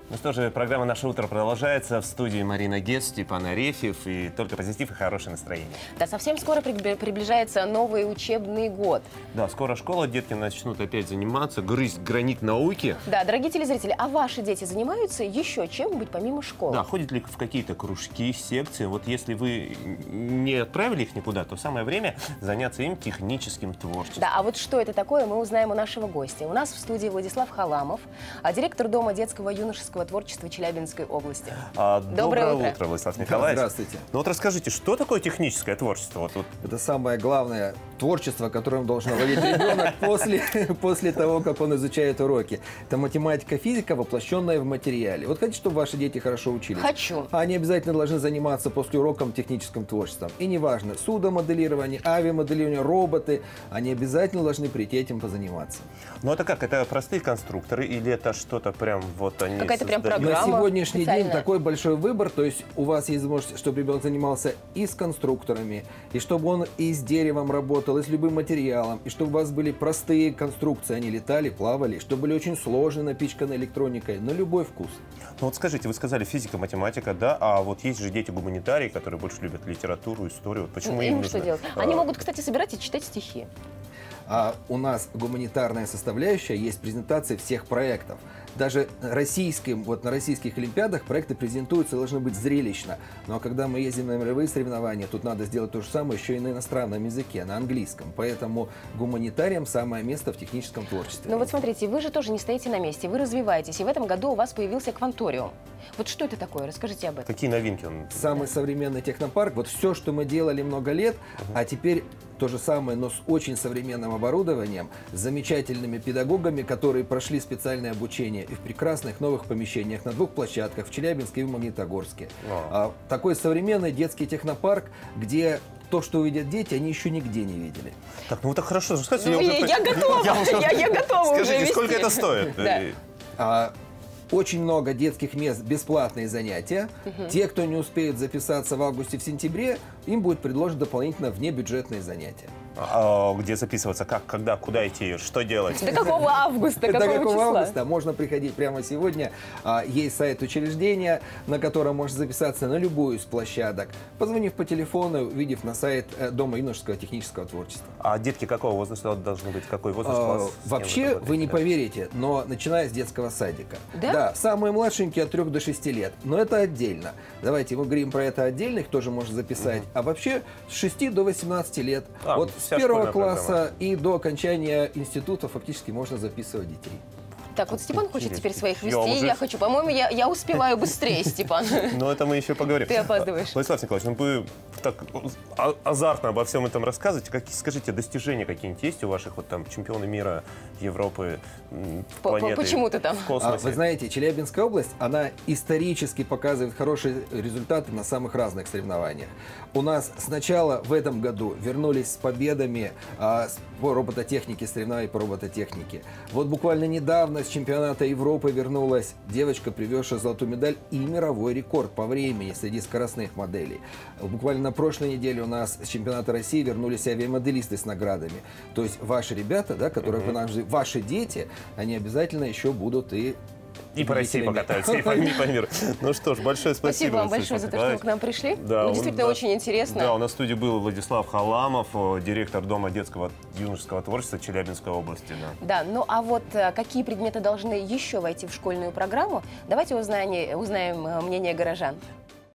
Ну что же, программа «Наше утро» продолжается. В студии Марина Гец, Степан Арефьев, и только позитив и хорошее настроение. Да, совсем скоро приближается новый учебный год. Да, скоро школа, детки начнут опять заниматься, грызть гранит науки. Да, дорогие телезрители, а ваши дети занимаются еще чем-нибудь помимо школы? Да, ходят ли в какие-то кружки, секции. Вот если вы не отправили их никуда, то самое время заняться им техническим творчеством. Да, а вот что это такое, мы узнаем у нашего гостя. У нас в студии Владислав Халамов, директор Дома детского и юношеского творчества Челябинской области. Доброе утро, Владислав Николаевич. Здравствуйте. Ну вот расскажите, что такое техническое творчество? Это самое главное творчество, которым должен владеть ребенок после того, как он изучает уроки. Это математика, физика, воплощенная в материале. Вот хотите, чтобы ваши дети хорошо учились? Хочу. Они обязательно должны заниматься после уроком техническим творчеством. И неважно, судомоделирование, авиамоделирование, роботы, они обязательно должны прийти этим позаниматься. Ну это как? Это простые конструкторы или это что-то прям вот они Какая-то прям создают? программа. На сегодняшний день специальная. такой большой выбор, то есть у вас есть возможность, чтобы ребенок занимался и с конструкторами, и чтобы он и с деревом работал, и с любым материалом, и чтобы у вас были простые конструкции, они летали, плавали, чтобы были очень сложные, напичканы электроникой, на любой вкус. Ну вот скажите, вы сказали физика, математика, да, а вот есть же дети-гуманитарии, которые больше любят литературу, историю. Вот почему им Им нужно? что делать? Они могут, кстати, собирать и читать стихи. А у нас гуманитарная составляющая, есть презентации всех проектов. Даже российским, вот на российских олимпиадах проекты презентуются, должны быть зрелищно. Но когда мы ездим на мировые соревнования, тут надо сделать то же самое еще и на иностранном языке, на английском. Поэтому гуманитариям самое место в техническом творчестве. Ну вот смотрите, вы же тоже не стоите на месте, вы развиваетесь, и в этом году у вас появился кванториум. Вот что это такое? Расскажите об этом. Какие новинки он? Самый современный технопарк, вот все, что мы делали много лет, а теперь то же самое, но с очень современным оборудованием, с замечательными педагогами, которые прошли специальное обучение и в прекрасных новых помещениях на 2 площадках в Челябинске и в Магнитогорске. Такой современный детский технопарк, где то, что увидят дети, они еще нигде не видели. Так, ну так хорошо, скажите, Ну, я готова, я готова уже Скажите, вести. сколько это стоит? Да. Очень много детских мест, бесплатные занятия. Те, кто не успеет записаться в августе, в сентябре, им будет предложено дополнительно внебюджетные занятия. А где записываться? Как, когда, куда идти? Что делать? До какого августа? До какого числа? августа? Можно приходить прямо сегодня. Есть сайт учреждения, на котором можно записаться на любую из площадок, позвонив по телефону, увидев на сайт Дома юношеского технического творчества. А детки какого возраста должны быть? Какой возраст класс? Вообще, вы не поверите, но начиная с детского садика. Да? Да, самые младшенькие от 3 до 6 лет. Но это отдельно. Давайте мы говорим про это отдельно, их тоже можно записать. А вообще с 6 до 18 лет. Вот с вся 1 школьная класса программа. и до окончания института фактически можно записывать детей. Так, вот Степан хочет теперь своих Я вести, уже- я хочу. По-моему, я успеваю быстрее, Степан. Ну, это мы еще поговорим. Ты опаздываешь. Владислав Николаевич, ну вы так азартно обо всем этом рассказываете. Скажите, достижения какие-нибудь есть у ваших вот там чемпионы мира, Европы, планеты? Почему ты там? В космосе? Вы знаете, Челябинская область, она исторически показывает хорошие результаты на самых разных соревнованиях. У нас сначала в этом году вернулись с победами по робототехнике, соревнований по робототехнике. Вот буквально недавно с чемпионата Европы вернулась девочка, привезшая золотую медаль и мировой рекорд по времени среди скоростных моделей. Буквально на прошлой неделе у нас с чемпионата России вернулись авиамоделисты с наградами. То есть ваши ребята, да, которые вы нам ждете, ваши дети, они обязательно еще будут и по России покатаются, и по миру. Ну что ж, большое спасибо. Спасибо вам большое за то, что вы к нам пришли. Да, Действительно очень интересно. Да, у нас в студии был Владислав Халамов, директор Дома детского и юношеского творчества Челябинской области. Да, ну а вот какие предметы должны еще войти в школьную программу, давайте узнаем мнение горожан.